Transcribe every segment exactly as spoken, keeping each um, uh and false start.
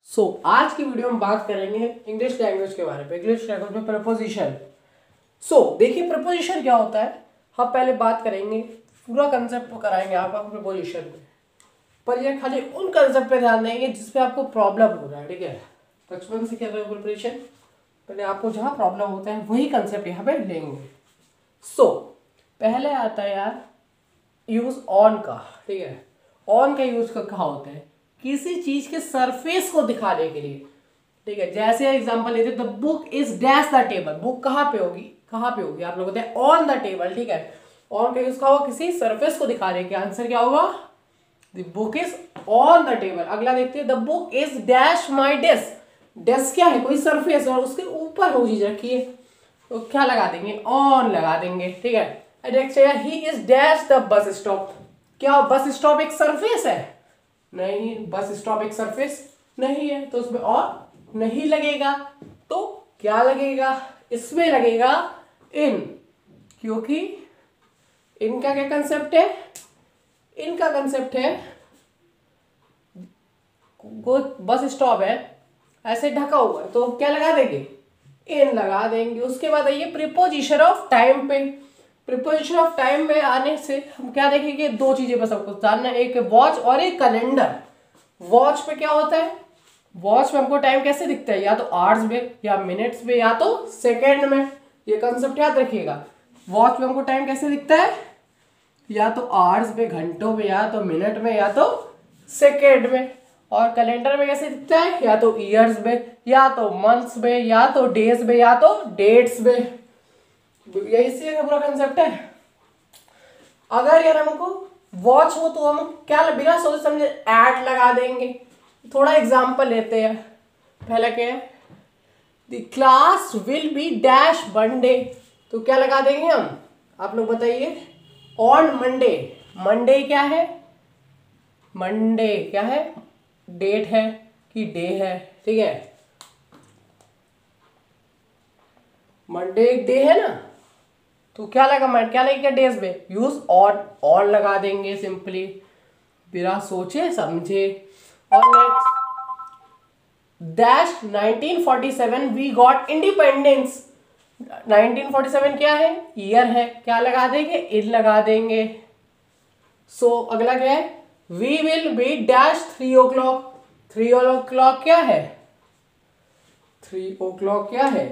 सो so, आज की video में बात करेंगे इंग्लिश लैंग्वेज के बारे में। इंग्लिश लैंग्वेज में प्रपोजिशन। सो so, देखिए प्रपोजिशन क्या होता है। हम पहले बात करेंगे, पूरा कंसेप्ट कराएंगे आपका प्रपोजिशन में, पर ये खाली उन कंसेप्ट पे ध्यान देंगे जिसपे आपको प्रॉब्लम हो रहा है। ठीक है, बचपन से क्या प्रिपरेशन, पहले आपको जहाँ प्रॉब्लम होता है वही कंसेप्ट यहाँ पे लेंगे। सो so, पहले आता है यार यूज ऑन का। ठीक है, ऑन का यूज का कहाँ होता है, किसी चीज के सरफेस को दिखाने के लिए। ठीक है, जैसे एग्जांपल लेते the book is dash the table. Book कहाँ पे होगी, कहाँ पे होगी, आप लोग होते हैं ऑन द टेबल। ठीक है, ऑन का यूज का होगा किसी सरफेस को दिखाने के। आंसर क्या होगा, the book is on the table. अगला देखते हैं the book is dash my desk. Desk क्या है, कोई सरफेस और उसके ऊपर वो चीज रखी है, तो क्या लगा देंगे, ऑन लगा देंगे। ठीक है, नेक्स्ट है he is dash the bus stop. क्या बस स्टॉप एक सरफेस है? नहीं, बस स्टॉप एक सरफेस नहीं है, तो उसमें और नहीं लगेगा। तो क्या लगेगा, इसमें लगेगा इन, क्योंकि इनका क्या कंसेप्ट है, इनका कंसेप्ट है वो बस स्टॉप है ऐसे ढका हुआ है, तो क्या लगा देंगे, इन लगा देंगे। उसके बाद आइए प्रीपोजिशन ऑफ टाइम पे। प्रीपोजिशन ऑफ टाइम में आने से हम क्या देखेंगे, दो चीजें बस आपको जानना है, एक वॉच और एक कैलेंडर। वॉच पे क्या होता है, वॉच में हमको टाइम कैसे दिखता है, या तो आवर्स में, या मिनट्स में, या तो सेकंड में। ये कंसेप्ट याद रखिएगा। वॉच में हमको टाइम कैसे दिखता है, या तो आवर्स में, घंटों में, या तो मिनट में, या तो सेकेंड में। और कैलेंडर में कैसे दिखता है, या तो ईयर्स में, या तो मंथ्स में, या तो डेज में, या तो डेट्स में। यही इसी का पूरा कंसेप्ट है। अगर यार हमको वॉच हो तो हम क्या बिना सोचे समझे ऐड लगा देंगे। थोड़ा एग्जांपल लेते हैं। पहला क्या है, the class will be dash Monday, तो क्या लगा देंगे हम, आप लोग बताइए, ऑन मंडे। मंडे क्या है, मंडे क्या है, डेट है कि डे है। ठीक है, मंडे एक डे है ना, तो क्या लगा, मैं क्या लगेगा डेज में, यूज ऑन, ऑन लगा देंगे सिंपली बिना सोचे समझे। और next dash nineteen forty seven we got independence. Nineteen forty seven क्या है, ईयर है, क्या लगा देंगे, इन लगा देंगे। सो so, अगला क्या है, we will be dash three o'clock. Three o'clock क्या है, थ्री ओ क्लॉक क्या है,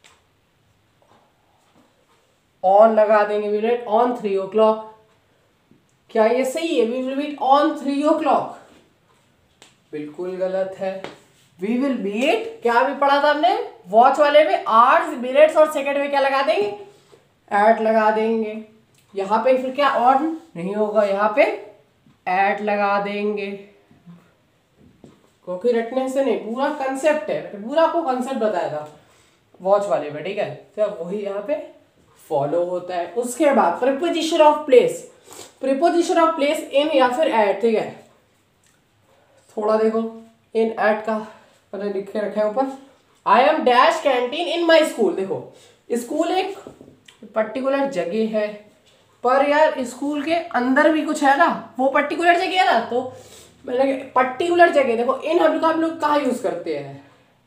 ऑन लगा देंगे, we will on three o'clock. क्या ये सही है, we will be on three o'clock? बिल्कुल गलत है। वी विल बीट, क्या भी पढ़ा था हमने वॉच वाले में, आवर्स, मिनट्स और सेकंड में क्या लगा देंगे, एट लगा देंगे। यहां पे फिर क्या ऑन नहीं होगा, यहां पे एट लगा देंगे, क्योंकि रटने से नहीं, पूरा कंसेप्ट है, पूरा आपको कंसेप्ट बताया था वॉच वाले में। ठीक है, तो वही यहाँ पे फॉलो होता है। उसके बाद preposition of place. Preposition of place in या फिर एट। ठीक है, थोड़ा देखो, इन एट का पहले लिख के रखा है ऊपर, I am dash canteen in my school. देखो स्कूल एक पर्टिकुलर जगह है, पर यार स्कूल के अंदर भी कुछ है ना, वो पर्टिकुलर जगह है ना, तो मैंने पर्टिकुलर जगह देखो, इन हम लोग हम लोग कहाँ यूज करते हैं,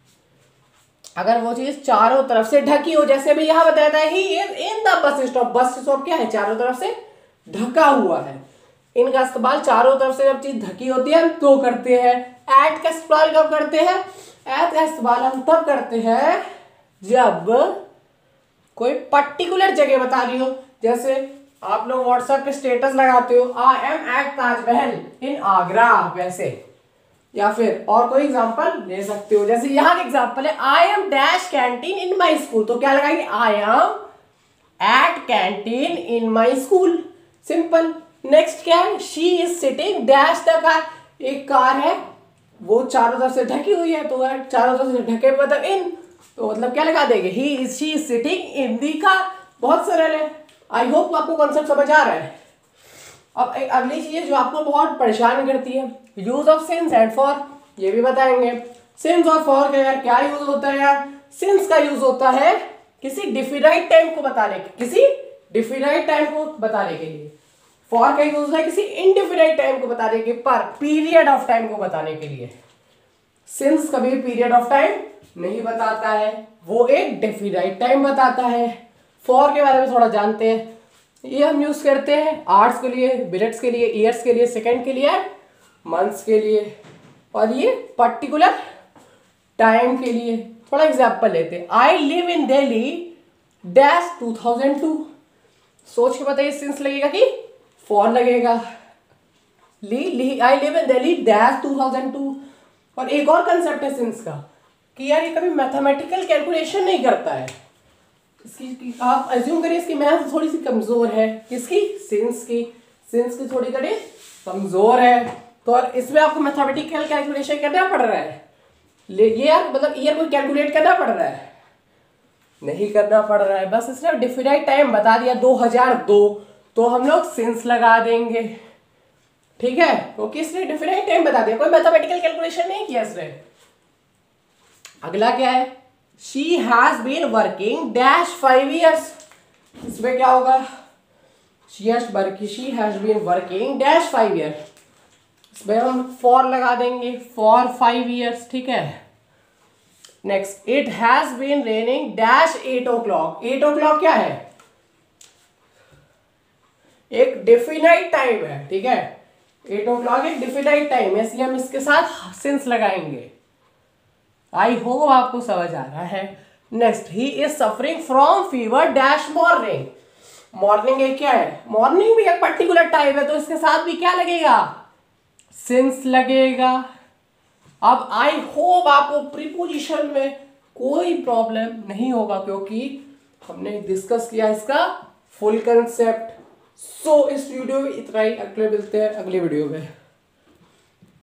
अगर वो चीज चारों तरफ से ढकी हो, जैसे अभी यहाँ बताया था he is in the bus stop. Bus stop क्या है, चारों तरफ से ढका हुआ है। इनका इस्तेमाल चारों तरफ से जब चीज ढकी होती है हम तो करते हैं। एट का इस्तेमाल कब करते हैं, एट का इस्तेमाल हम तब करते हैं जब कोई पर्टिकुलर जगह बता रही हो। जैसे आप लोग व्हाट्सएप पे स्टेटस लगाते हो, I am at Taj Mahal in Agra, वैसे। या फिर और कोई एग्जांपल ले सकते हो, जैसे यहाँ का एग्जांपल है I am dash canteen in my school, तो क्या लगाएंगे, I am at canteen in my school, simple. Next क्या है, she is sitting dash the car. एक कार है, वो चारों तरफ से ढकी हुई है, तो चारों तरफ से ढके मतलब इन, तो मतलब क्या लगा देंगे, he is she is sitting in the car. बहुत सरल है। आई होप आपको कॉन्सेप्ट समझ आ रहा है। अब एक अगली चीज जो आपको बहुत परेशान करती है, use of since and for, ये भी बताएंगे। सिंस और फॉर का यार क्या यूज होता है यार, सिंस का यूज होता है किसी डिफिनाइट टाइम को बताने के, किसी डिफिनाइट टाइम को बताने के लिए। फॉर का यूज होता है किसी इनडिफिनाइट टाइम को बताने के, पर पीरियड ऑफ टाइम को बताने के लिए। सिंस कभी पीरियड ऑफ टाइम नहीं बताता है, वो एक डेफिनाइट टाइम बताता है। फॉर के बारे में थोड़ा जानते हैं, ये हम यूज करते हैं आवर्स के लिए, मिनट्स के लिए, ईयर्स के लिए, सेकंड के लिए, मंथ्स के लिए, और ये पर्टिकुलर टाइम के लिए। थोड़ा एग्जांपल लेते हैं, I live in Delhi dash two thousand two. सोच के बताइए सिंस लगेगा कि फॉर लगेगा। ली ली I live in Delhi dash two thousand two. और एक और कंसेप्ट है सिंस का कि यार ये कभी मैथमेटिकल कैलकुलेशन नहीं करता है। इसकी आप अज्यूम करिए इसकी मैथ थोड़ी सी कमजोर है, किसकी? सिंस की। सिंस की थोड़ी थोड़ी कमजोर है, तो और इसमें आपको मैथमेटिकल कैलकुलेशन करना पड़ रहा है। ले ये यार मतलब ईयर को कैलकुलेट करना पड़ रहा है? नहीं करना पड़ रहा है, बस इसने डिफिनाइट टाइम बता दिया दो हज़ार दो, तो हम लोग सिंस लगा देंगे। ठीक है, क्योंकि इसने डिफिनाइट टाइम बता दिया, कोई मैथमेटिकल कैलकुलेशन नहीं किया इसने। अगला क्या है? She has been working dash five years. इसमें क्या होगा? She has working she has been working dash five year. इसमें हम फॉर लगा देंगे, फॉर फाइव ईयर्स। ठीक है, next, it has been raining dash eight o'clock. Eight o'clock क्या है? एक डिफिनाइट टाइम है। ठीक है, एट ओ क्लॉक एक डिफिनाइट टाइम है, इसलिए हम इसके साथ सिंस लगाएंगे। आई होप आपको समझ आ रहा है। Next, he is suffering from fever dash morning. Morning एक क्या है? मॉर्निंग भी एक पर्टिकुलर टाइम है, तो इसके साथ भी क्या लगेगा? सिंस लगेगा। अब आई होप आपको प्रीपोजिशन में कोई प्रॉब्लम नहीं होगा, क्योंकि हमने डिस्कस किया इसका फुल कंसेप्ट। सो इस वीडियो में इतना ही, अगले मिलते हैं अगले वीडियो में।